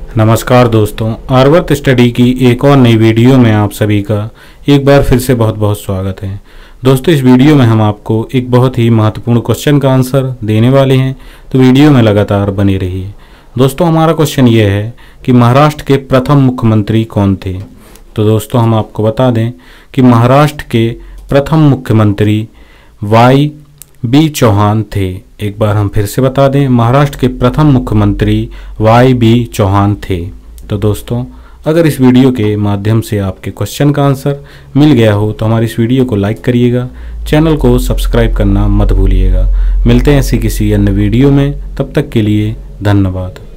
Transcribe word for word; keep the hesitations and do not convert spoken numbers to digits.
नमस्कार दोस्तों, आर्यवर्त स्टडी की एक और नई वीडियो में आप सभी का एक बार फिर से बहुत बहुत स्वागत है। दोस्तों, इस वीडियो में हम आपको एक बहुत ही महत्वपूर्ण क्वेश्चन का आंसर देने वाले हैं, तो वीडियो में लगातार बने रहिए। दोस्तों, हमारा क्वेश्चन ये है कि महाराष्ट्र के प्रथम मुख्यमंत्री कौन थे। तो दोस्तों, हम आपको बता दें कि महाराष्ट्र के प्रथम मुख्यमंत्री वाई बी चौहान थे। एक बार हम फिर से बता दें, महाराष्ट्र के प्रथम मुख्यमंत्री वाई बी चौहान थे। तो दोस्तों, अगर इस वीडियो के माध्यम से आपके क्वेश्चन का आंसर मिल गया हो तो हमारी इस वीडियो को लाइक करिएगा, चैनल को सब्सक्राइब करना मत भूलिएगा। मिलते हैं ऐसी किसी अन्य वीडियो में, तब तक के लिए धन्यवाद।